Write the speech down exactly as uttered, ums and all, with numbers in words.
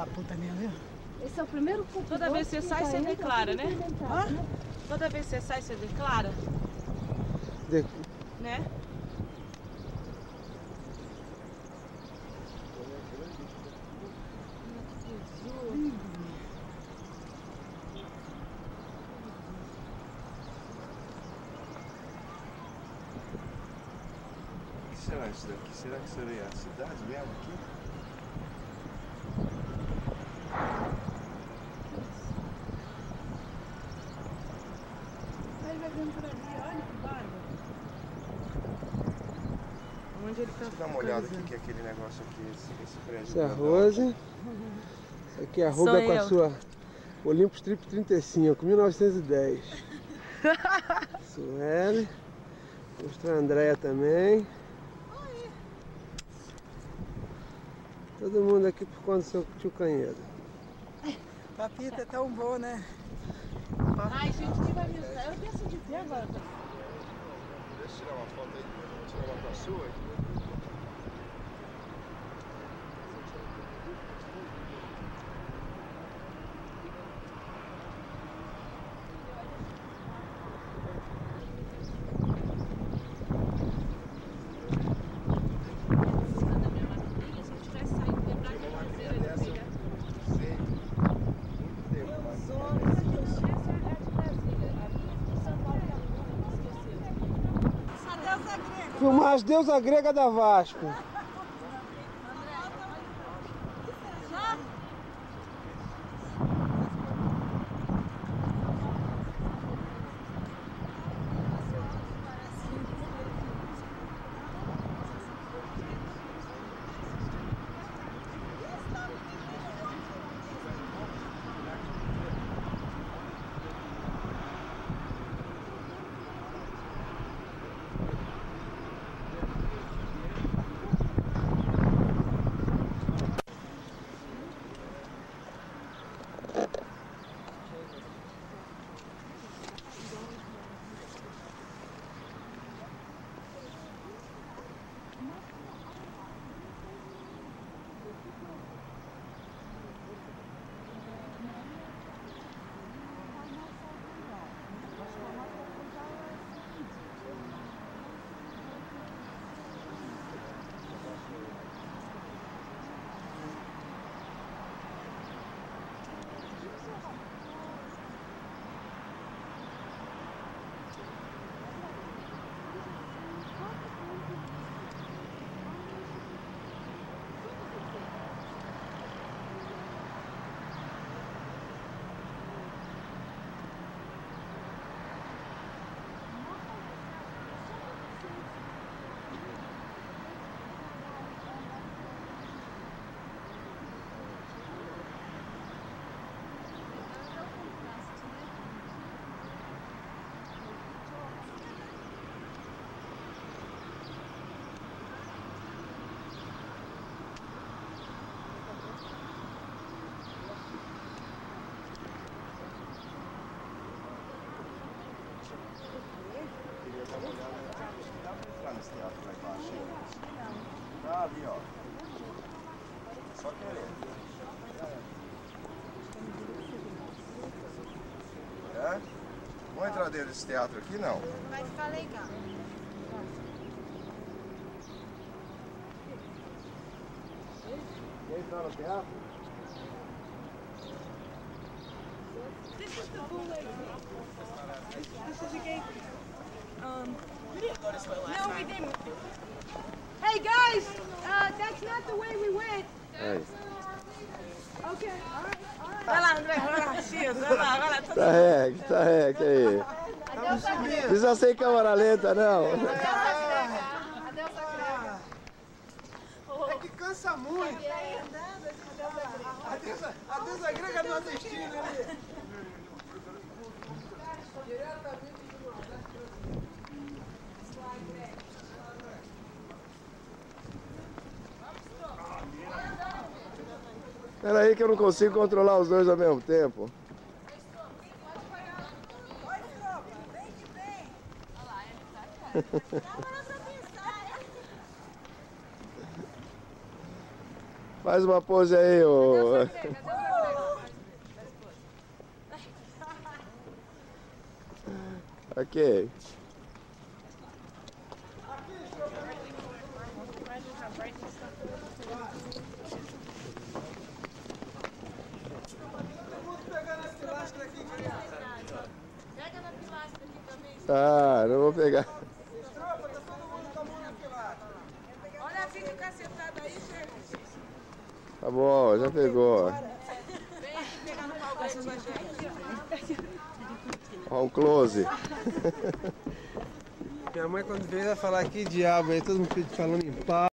da puta mesmo, viu? Esse é o primeiro culto. Toda vez que você sai, você declara, né? Hã? Toda vez que você sai, você declara? De... Né? O que será isso daqui? Será que seria a cidade mesmo aqui? Ele vai vendo por ali, olha que bárbaro. Onde ele tá? Deixa eu dar uma olhada aqui, que é aquele negócio aqui, esse, esse prédio. Essa é a Rose. Essa aqui é a Ruga Sou com eu. a sua Olympus Trip trinta e cinco, mil novecentos e dez. Sueli. Mostrar a Andréia também. Todo mundo aqui por conta do seu tio Canhedo. Papita é tão bom, né? Ai, gente, que vai me usar? Eu penso de ver agora. Deixa eu tirar uma foto aí, vou tirar uma com a sua aí. Filmar as deusas gregas da Vasco. Tá ali, ó. Só querer. É? Vamos entrar dentro desse teatro aqui, não? Vai ficar legal. Quer entrar no teatro? This is the bootleg. This is a gate. Um, we didn't go this way last time. No, we didn't. Hey guys, uh, that's not the way we went. Aí. Okay, all right, all right. Vai lá, André, vai lá, X, vai lá, vai lá. Tá rec, tá rec aí. Precisa ser em câmera lenta, não. É que cansa muito. A deusa, a deusa grega não assistindo ali. Diretamente do Nordeste. Espera aí que eu não consigo controlar os dois ao mesmo tempo. Faz uma pose aí, ô. Ok. Pega na pilastra aqui também. Ah, não vou pegar. Tropa, tá todo mundo com a mão na pilastra. Olha a filha ficar sentada aí, gente. Tá bom, já pegou. Vem aqui pegar no pau com a gente. Ó, um close. Minha mãe quando veio vai falar que diabo aí, todo mundo falando em pau.